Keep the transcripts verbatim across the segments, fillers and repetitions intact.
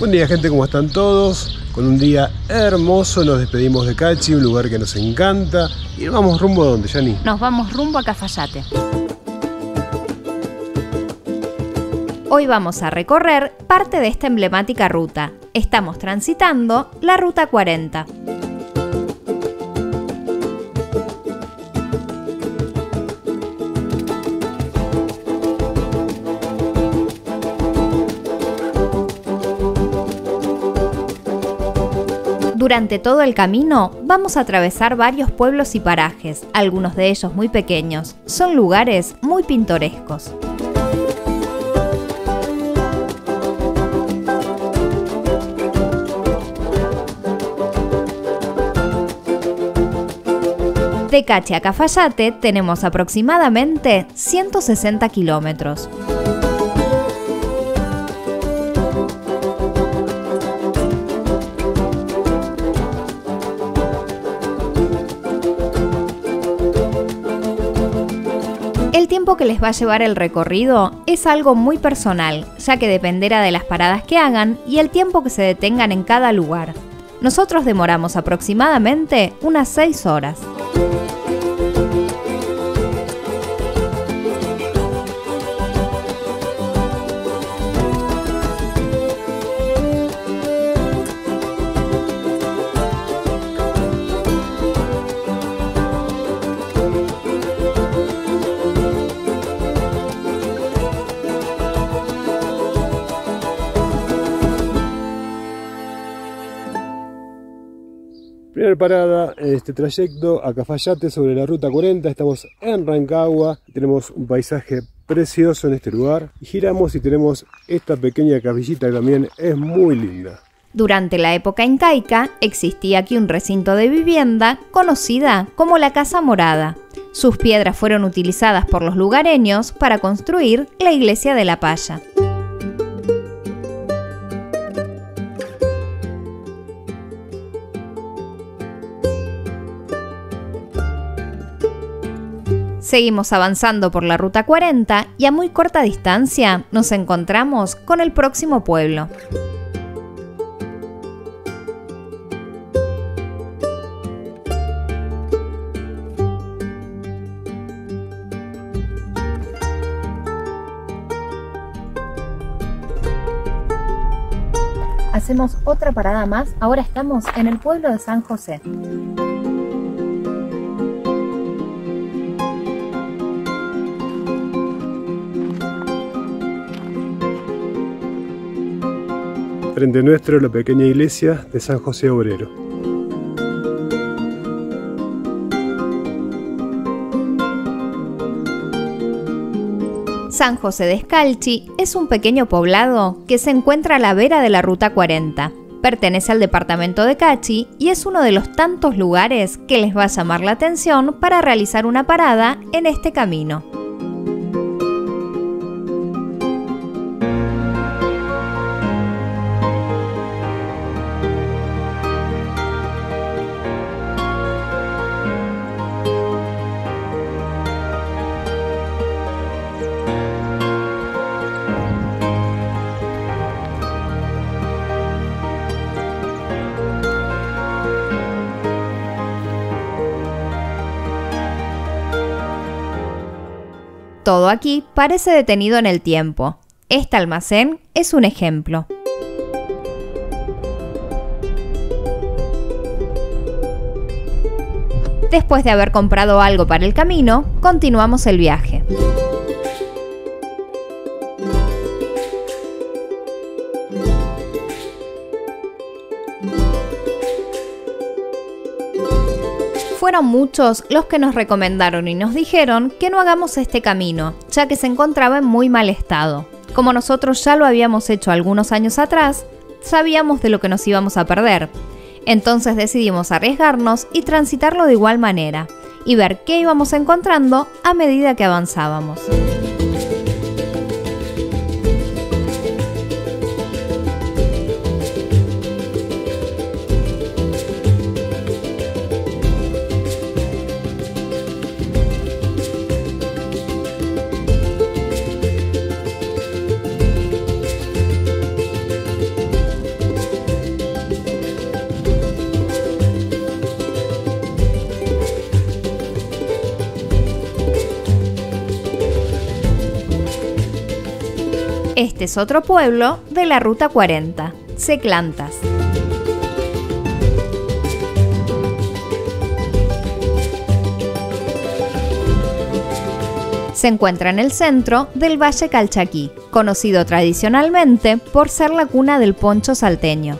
Buen día, gente, ¿cómo están todos? Con un día hermoso nos despedimos de Cachi, un lugar que nos encanta. Y vamos rumbo a ¿dónde, Yani? Nos vamos rumbo a Cafayate. Hoy vamos a recorrer parte de esta emblemática ruta. Estamos transitando la Ruta cuarenta. Durante todo el camino vamos a atravesar varios pueblos y parajes, algunos de ellos muy pequeños. Son lugares muy pintorescos. De Cachi a Cafayate tenemos aproximadamente ciento sesenta kilómetros. El tiempo que les va a llevar el recorrido es algo muy personal, ya que dependerá de las paradas que hagan y el tiempo que se detengan en cada lugar. Nosotros demoramos aproximadamente unas seis horas. Primera parada en este trayecto a Cafayate sobre la Ruta cuarenta. Estamos en Rancagua, tenemos un paisaje precioso en este lugar. Y giramos y tenemos esta pequeña capillita que también es muy linda. Durante la época incaica existía aquí un recinto de vivienda conocida como la Casa Morada. Sus piedras fueron utilizadas por los lugareños para construir la iglesia de la Palla. Seguimos avanzando por la Ruta cuarenta y a muy corta distancia nos encontramos con el próximo pueblo. Hacemos otra parada más, ahora estamos en el pueblo de San José. Frente nuestro la pequeña iglesia de San José Obrero. San José de Escalchi es un pequeño poblado que se encuentra a la vera de la Ruta cuarenta. Pertenece al departamento de Cachi y es uno de los tantos lugares que les va a llamar la atención para realizar una parada en este camino. Todo aquí parece detenido en el tiempo. Este almacén es un ejemplo. Después de haber comprado algo para el camino, continuamos el viaje. Fueron muchos los que nos recomendaron y nos dijeron que no hagamos este camino, ya que se encontraba en muy mal estado. Como nosotros ya lo habíamos hecho algunos años atrás, sabíamos de lo que nos íbamos a perder. Entonces decidimos arriesgarnos y transitarlo de igual manera, y ver qué íbamos encontrando a medida que avanzábamos. Este es otro pueblo de la Ruta cuarenta, Seclantas. Se encuentra en el centro del Valle Calchaquí, conocido tradicionalmente por ser la cuna del poncho salteño.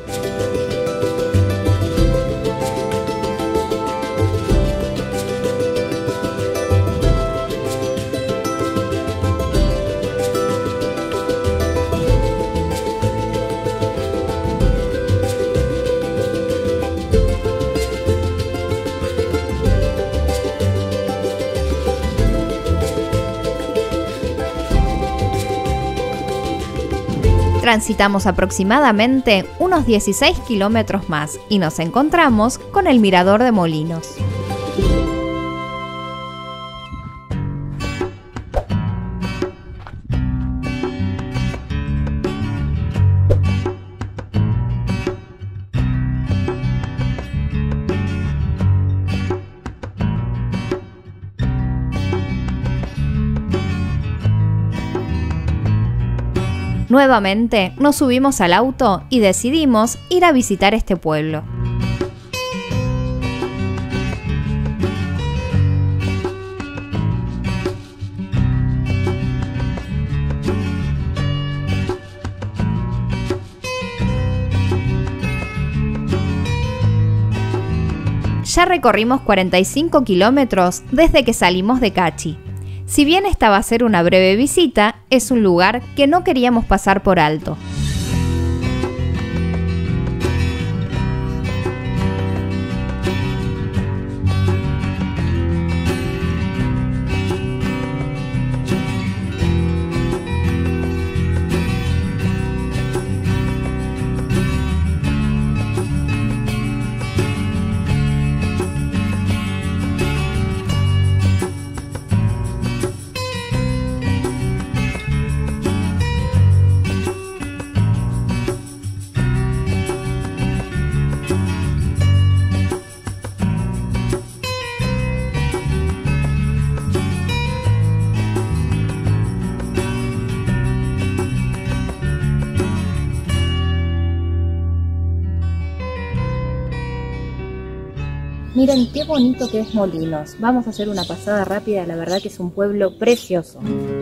Transitamos aproximadamente unos dieciséis kilómetros más y nos encontramos con el Mirador de Molinos. Nuevamente nos subimos al auto y decidimos ir a visitar este pueblo. Ya recorrimos cuarenta y cinco kilómetros desde que salimos de Cachi. Si bien esta va a ser una breve visita, es un lugar que no queríamos pasar por alto. Miren qué bonito que es Molinos. Vamos a hacer una pasada rápida, la verdad que es un pueblo precioso.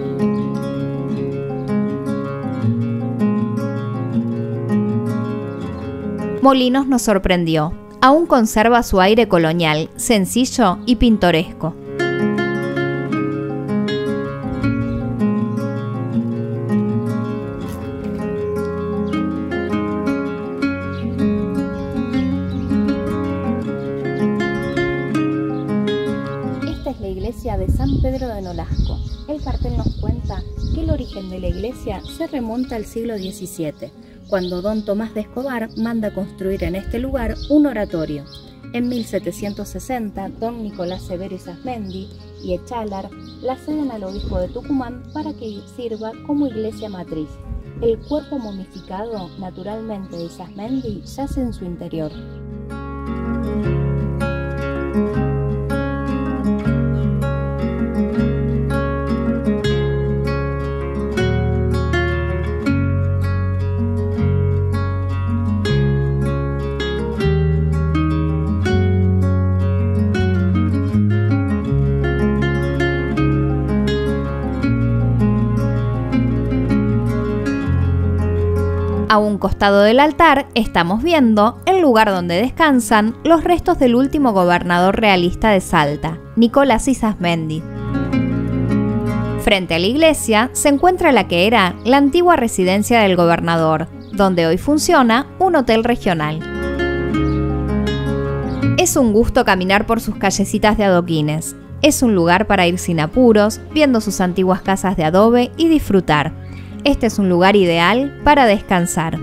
Molinos nos sorprendió. Aún conserva su aire colonial, sencillo y pintoresco. De San Pedro de Nolasco. El cartel nos cuenta que el origen de la iglesia se remonta al siglo diecisiete, cuando don Tomás de Escobar manda construir en este lugar un oratorio. En mil setecientos sesenta, don Nicolás Severo Isasmendi y Echalar la ceden al obispo de Tucumán para que sirva como iglesia matriz. El cuerpo momificado, naturalmente de Isasmendi, yace en su interior. A un costado del altar estamos viendo el lugar donde descansan los restos del último gobernador realista de Salta, Nicolás Isasmendi. Frente a la iglesia se encuentra la que era la antigua residencia del gobernador, donde hoy funciona un hotel regional. Es un gusto caminar por sus callecitas de adoquines. Es un lugar para ir sin apuros, viendo sus antiguas casas de adobe y disfrutar. Este es un lugar ideal para descansar.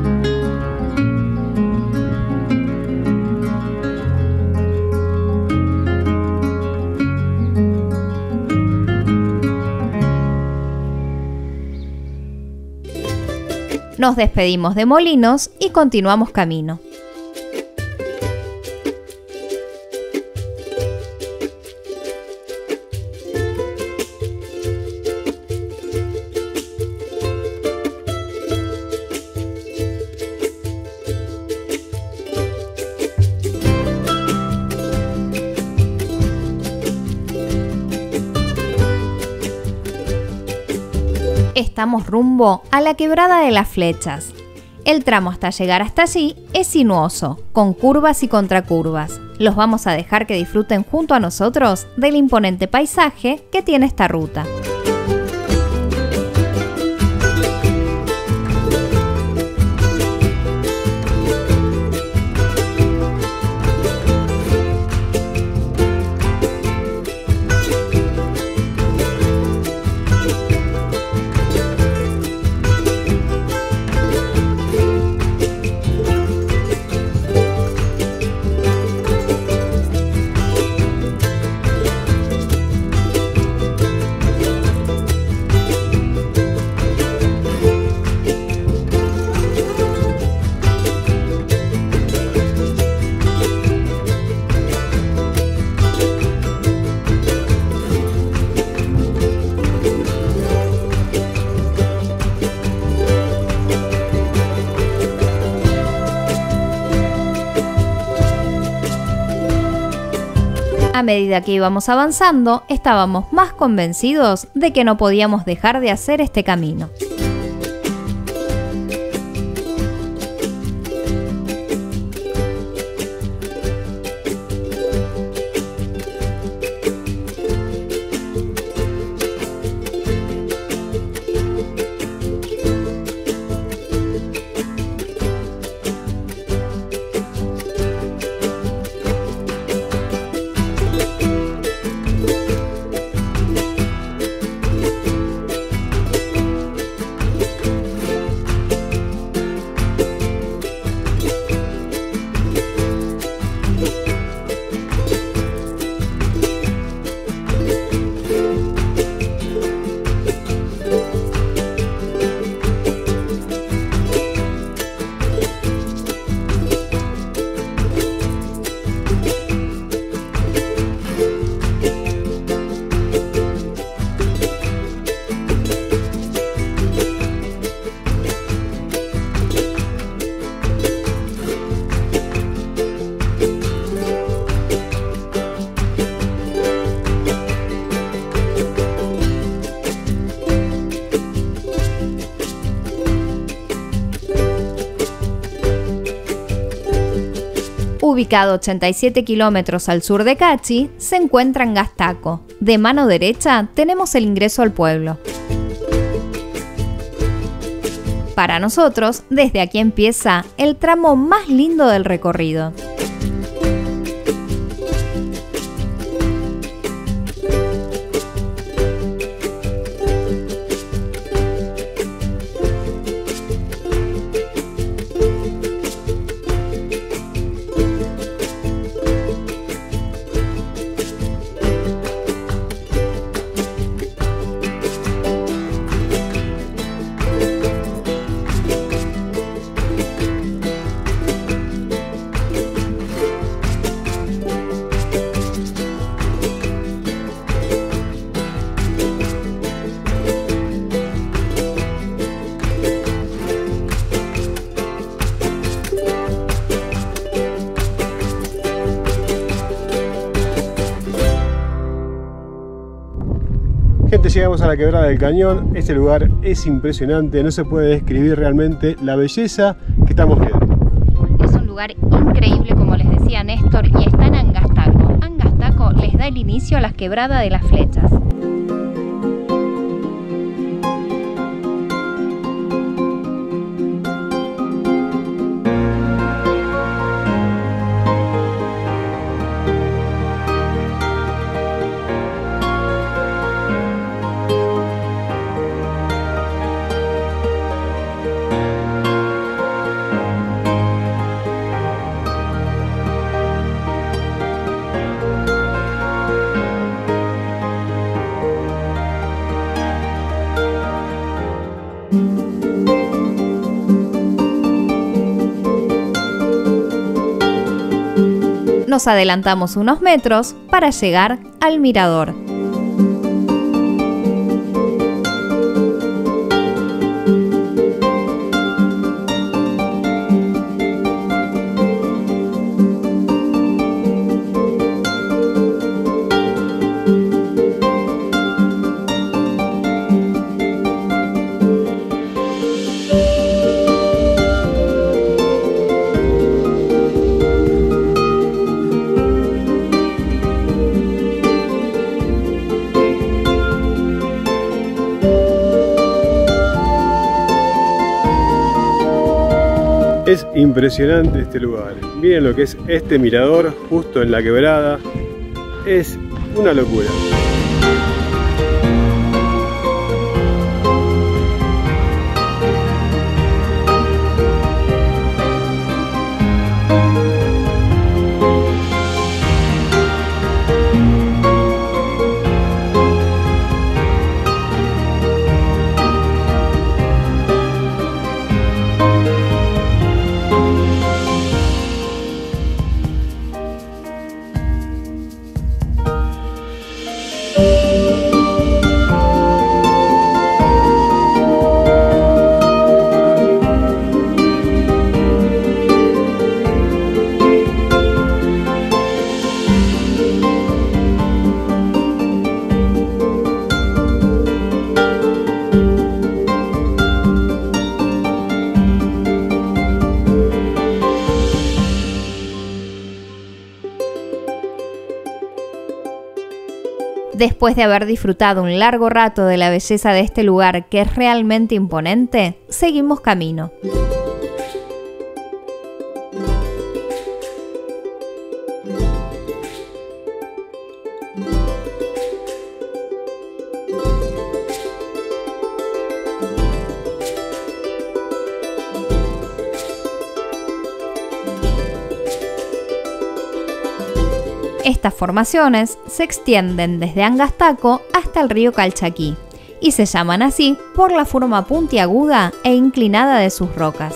Nos despedimos de Molinos y continuamos camino. Estamos rumbo a la Quebrada de las Flechas. El tramo hasta llegar hasta allí es sinuoso, con curvas y contracurvas. Los vamos a dejar que disfruten junto a nosotros del imponente paisaje que tiene esta ruta. A medida que íbamos avanzando, estábamos más convencidos de que no podíamos dejar de hacer este camino. Ubicado ochenta y siete kilómetros al sur de Cachi, se encuentra en Gastaco. De mano derecha tenemos el ingreso al pueblo. Para nosotros, desde aquí empieza el tramo más lindo del recorrido. Gente, llegamos a la Quebrada del Cañón. Este lugar es impresionante, no se puede describir realmente la belleza que estamos viendo. Es un lugar increíble, como les decía Néstor, y está en Angastaco. Angastaco les da el inicio a la Quebrada de las Flechas. Nos adelantamos unos metros para llegar al mirador. Es impresionante este lugar. Miren lo que es este mirador justo en la quebrada. Es una locura. Después de haber disfrutado un largo rato de la belleza de este lugar que es realmente imponente, seguimos camino. Estas formaciones se extienden desde Angastaco hasta el río Calchaquí y se llaman así por la forma puntiaguda e inclinada de sus rocas.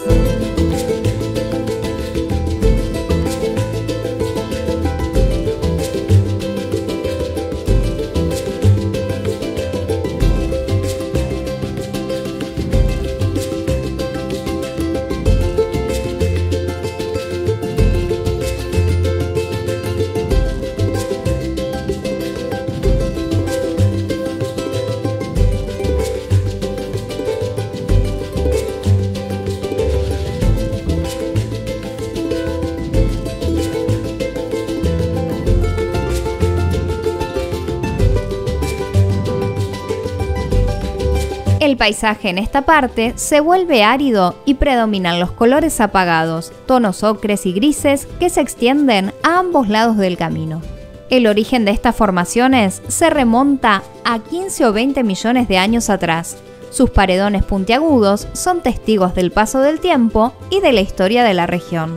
El paisaje en esta parte se vuelve árido y predominan los colores apagados, tonos ocres y grises que se extienden a ambos lados del camino. El origen de estas formaciones se remonta a quince o veinte millones de años atrás. Sus paredones puntiagudos son testigos del paso del tiempo y de la historia de la región.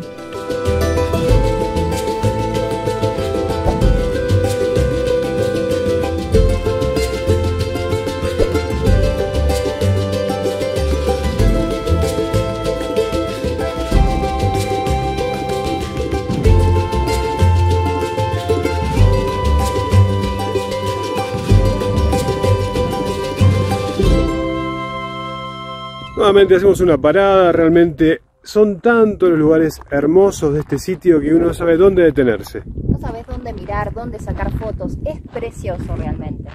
Nuevamente hacemos una parada, realmente son tantos los lugares hermosos de este sitio que uno no sabe dónde detenerse. No sabes dónde mirar, dónde sacar fotos, es precioso realmente.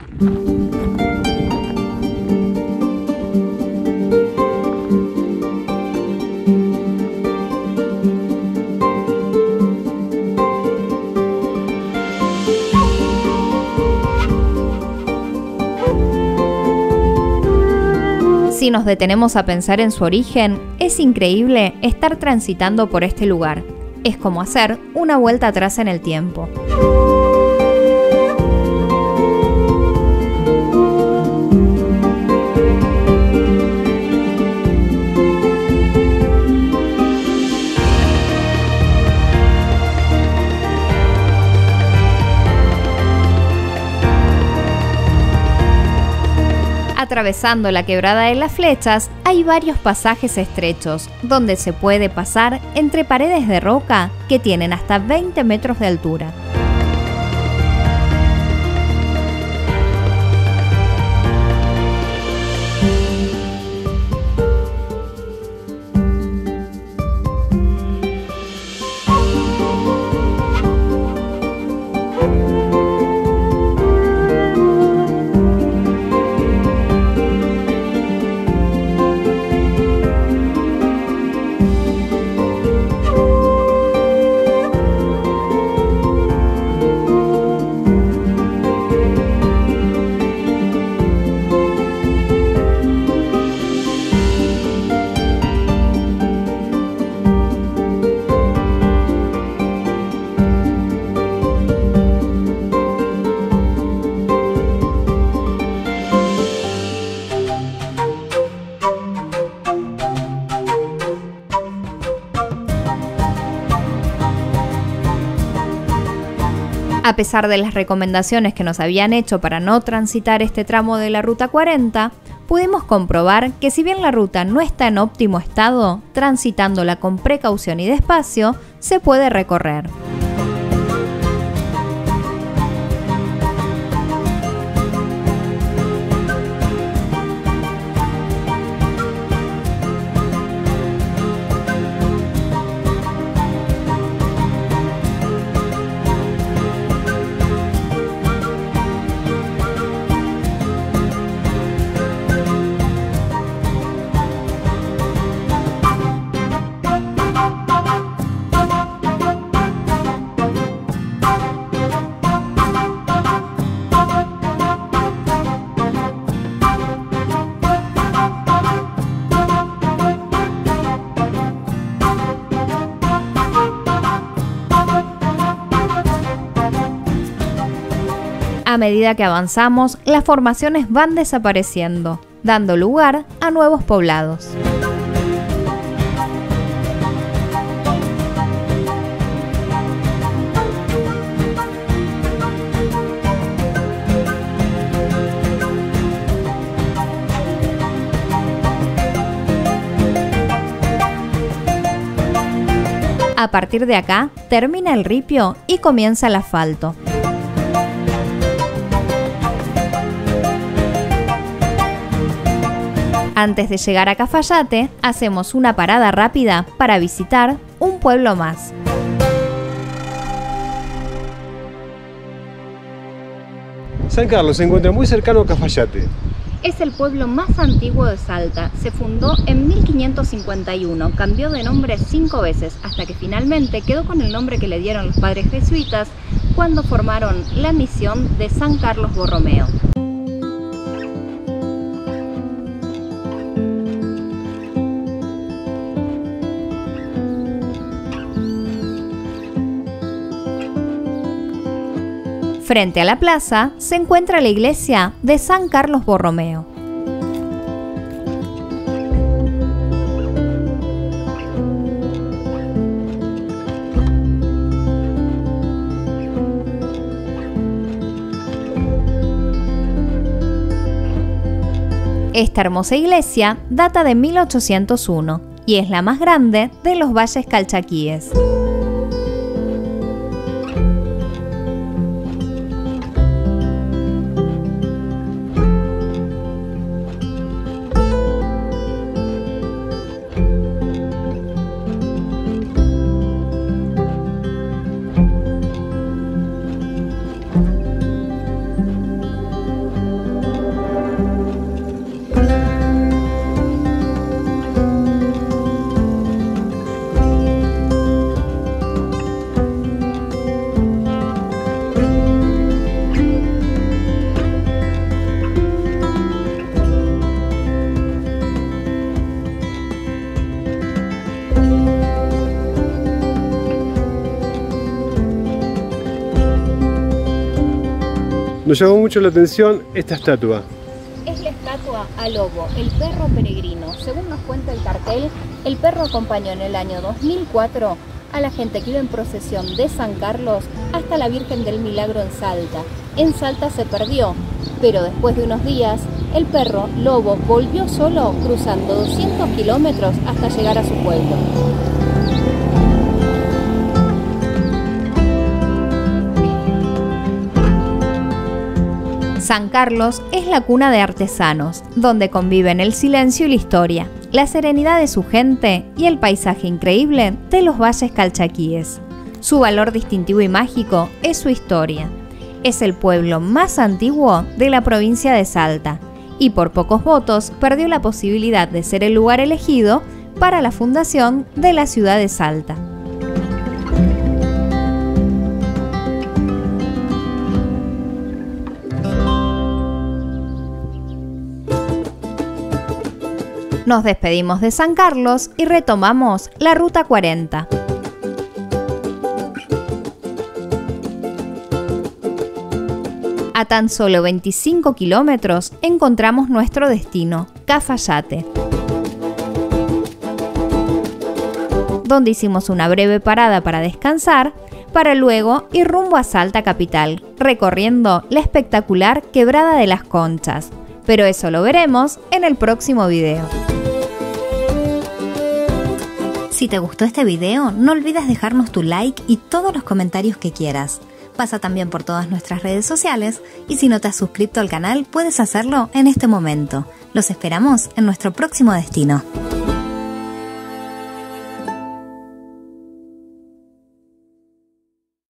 Si nos detenemos a pensar en su origen, es increíble estar transitando por este lugar. Es como hacer una vuelta atrás en el tiempo. Atravesando la quebrada de las Flechas hay varios pasajes estrechos, donde se puede pasar entre paredes de roca que tienen hasta veinte metros de altura. pesar de las recomendaciones que nos habían hecho para no transitar este tramo de la Ruta cuarenta, pudimos comprobar que si bien la ruta no está en óptimo estado, transitándola con precaución y despacio, se puede recorrer. A medida que avanzamos, las formaciones van desapareciendo, dando lugar a nuevos poblados. A partir de acá, termina el ripio y comienza el asfalto. Antes de llegar a Cafayate, hacemos una parada rápida para visitar un pueblo más. San Carlos se encuentra muy cercano a Cafayate. Es el pueblo más antiguo de Salta. Se fundó en mil quinientos cincuenta y uno, cambió de nombre cinco veces, hasta que finalmente quedó con el nombre que le dieron los padres jesuitas cuando formaron la misión de San Carlos Borromeo. Frente a la plaza se encuentra la iglesia de San Carlos Borromeo. Esta hermosa iglesia data de mil ochocientos uno y es la más grande de los valles calchaquíes. Nos llamó mucho la atención esta estatua. Es la estatua a Lobo, el perro peregrino. Según nos cuenta el cartel, el perro acompañó en el año dos mil cuatro a la gente que iba en procesión de San Carlos hasta la Virgen del Milagro en Salta. En Salta se perdió, pero después de unos días, el perro Lobo volvió solo cruzando doscientos kilómetros hasta llegar a su pueblo. San Carlos es la cuna de artesanos, donde conviven el silencio y la historia, la serenidad de su gente y el paisaje increíble de los valles calchaquíes. Su valor distintivo y mágico es su historia. Es el pueblo más antiguo de la provincia de Salta y por pocos votos perdió la posibilidad de ser el lugar elegido para la fundación de la ciudad de Salta. Nos despedimos de San Carlos y retomamos la Ruta cuarenta. A tan solo veinticinco kilómetros encontramos nuestro destino, Cafayate. donde hicimos una breve parada para descansar, para luego ir rumbo a Salta capital, recorriendo la espectacular Quebrada de las Conchas. Pero eso lo veremos en el próximo video. Si te gustó este video, no olvides dejarnos tu like y todos los comentarios que quieras. Pasa también por todas nuestras redes sociales y si no te has suscrito al canal, puedes hacerlo en este momento. Los esperamos en nuestro próximo destino.